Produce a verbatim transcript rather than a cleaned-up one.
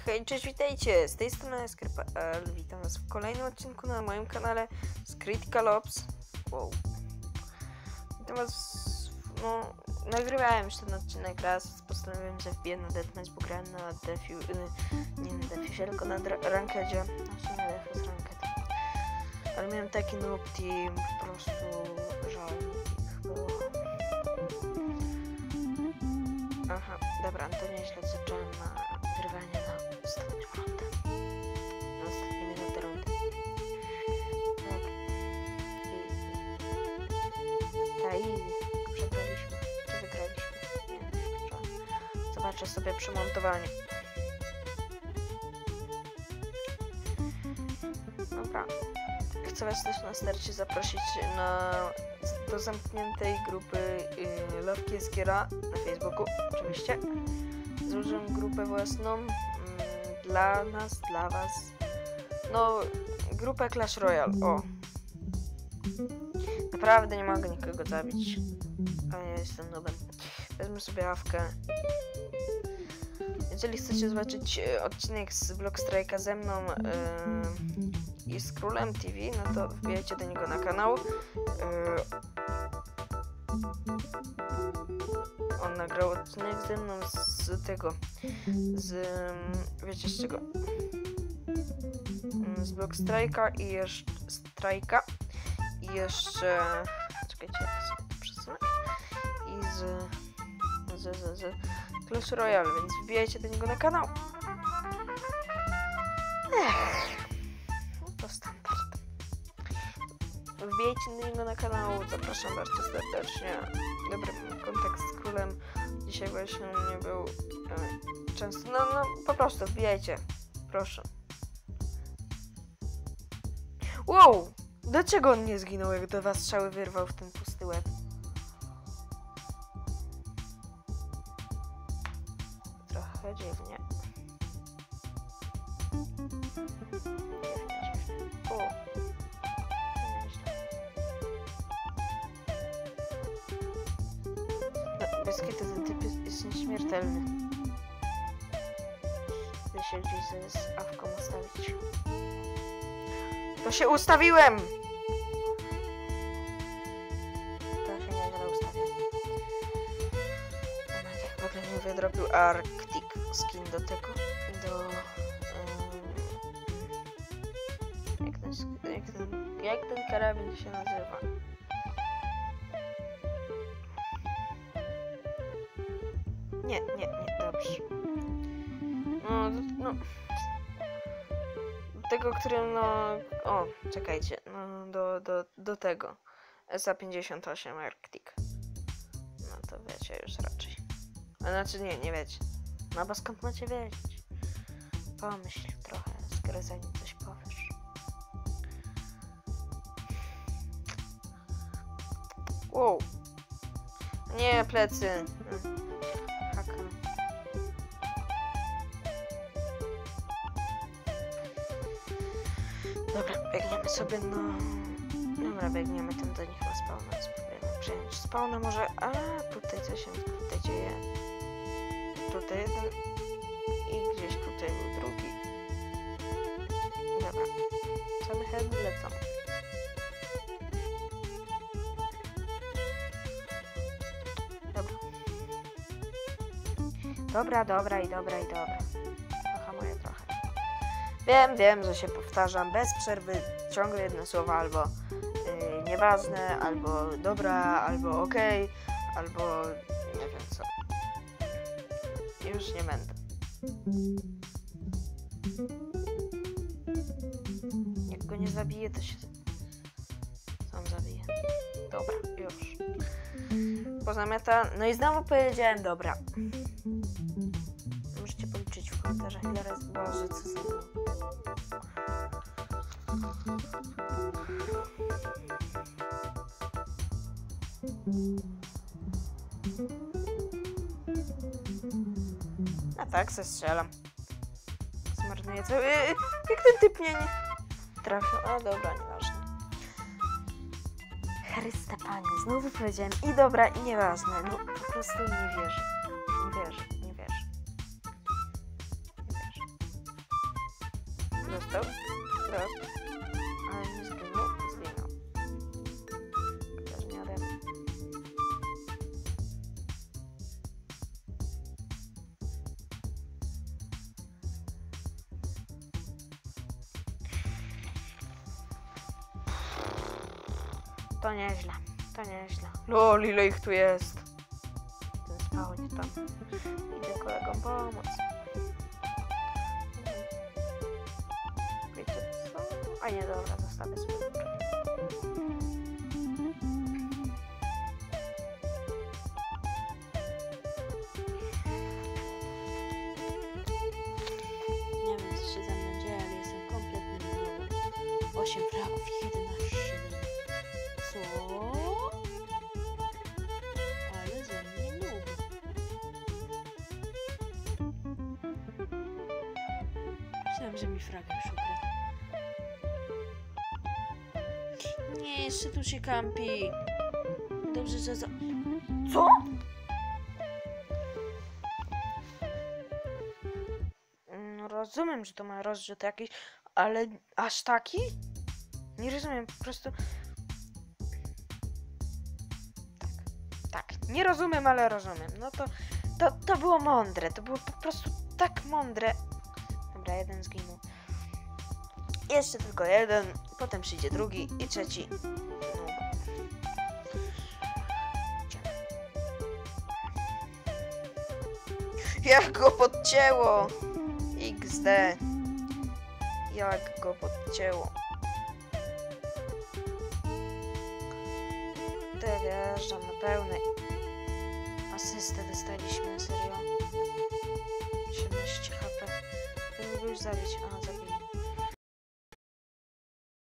Hej, cześć, witajcie! Z tej strony Skrypel. Witam was w kolejnym odcinku na moim kanale z Critical Ops. Wow. Witam was, no, nagrywałem już ten odcinek raz, postanowiłem, że wbiję na Deathmatch, bo grałem na Defiu, nie na Defiusie, tylko na Rankedzie. Znaczy na Defiu z Ranked. Ale miałem taki noob team, po prostu żal ich było. Aha, dobra, to nieźle zacząłem na grywanie na ostatnią rundę. Na ostatnie minuty rundy. Tak. I... Ta easy. Przegraliśmy. Czy wygraliśmy? Nie, nie. Zobaczę sobie przy montowaniu. Dobra. Chcę was też na starcie zaprosić na do zamkniętej grupy yy, Love Kieskiera na Facebooku, oczywiście. Złożyłem grupę własną yy, dla nas, dla was. No, grupę Clash Royale, o. Naprawdę nie mogę nikogo zabić, a ja jestem nobem. Wezmę sobie awkę. Jeżeli chcecie zobaczyć odcinek z Blockstrike'a ze mną yy, i z Królem T V, no to wbijajcie do niego na kanał. Yy, on nagrał odcinek ze mną z tego, z, wiecie z czego? Z Blockstrike'a i jeszcze Strike'a i jeszcze, czekajcie, ja sobie to przesunę. I z, z, z, z Clash Royale, więc wbijajcie do niego na kanał. Ech, no to standard. Wbijajcie do niego na kanał, zapraszam bardzo serdecznie. Dobry kontakt z królem. Dzisiaj właśnie nie był e, często. No, no, po prostu wbijajcie. Proszę. Wow! Dlaczego on nie zginął, jak do was strzały wyrwał w ten pusty łeb? Trochę dziwnie. O! Nieźle. No, bez kitu ten typ jest, jest nieśmiertelny. Chcę się gdzieś z awką ustawić. To się ustawiłem! To się nieźle ustawię. Jak potem mnie wydrobił Arctic skin do tego, do... Um, jak, ten, jak, ten, jak ten karabin się nazywa? Nie, nie, nie, dobrze. No, no... Tego, którym, no... O, czekajcie, no, do, do, do tego. S A pięćdziesiąt osiem Arctic. No to wiecie już raczej. A znaczy nie, nie wiecie. No bo skąd macie wiedzieć? Pomyśl trochę, skoro zanim coś powiesz. Wow. Nie, plecy. Haka. Dobra, biegniemy sobie na... Dobra, biegniemy tam do nich na spawna. Spróbujemy przejąć spawna może... A tutaj coś się tutaj dzieje. Tutaj jeden i gdzieś tutaj był drugi. Dobra. Same heady lecą. Dobra. Dobra, dobra i dobra i dobra. Hamuję trochę. Wiem, wiem, że się powtarzam bez przerwy ciągle jedno słowo albo yy, nieważne, albo dobra, albo okej, okay, albo nie wiem co. Już nie będę. Jak go nie zabiję, to się sam zabiję. Dobra, już. Pozamiata. No i znowu powiedziałem dobra. Możecie policzyć w komentarzach, ile razy Boże, co za było. A tak, zestrzelam. Zmarnuję cały... Jak ten typ mnie nie trafił. A dobra, nieważne. Chryste Panie, znowu powiedziałem i dobra, i nieważne. No po prostu nie wierzę. Nie wierzę, nie wierzę. Nie wierzę. dostał. Raz. Ale nie zginął. Zginął. Teraz nie ode mnie. To nieźle. To nieźle. Lol, ile ich tu jest. Ten spał tam. Idę kolegom pomóc. Wiecie co? A nie, dobra, zostawię sobie. Nie wiem, co się ze mną dzieje, ale jestem kompletnym nowym. osiem fragów i jedenaście. Co? Ale ze mnie lubi. Myślałam, że mi fraga już ukradł. Nie, jeszcze tu się kampi. Dobrze, że za... Co? No, rozumiem, że to ma rozrzut jakiś, ale aż taki? Nie rozumiem, po prostu... Tak, tak, nie rozumiem, ale rozumiem. No to, to, to było mądre, to było po prostu tak mądre. Dobra, jeden zginął. Jeszcze tylko jeden, potem przyjdzie drugi i trzeci. No. Jak go podcięło! iks de. Jak go podcięło. Te wjeżdżam na pełnej. Asystę dostaliśmy, serio. siedemnaście HP. Powinni go już zabić. A, zabili.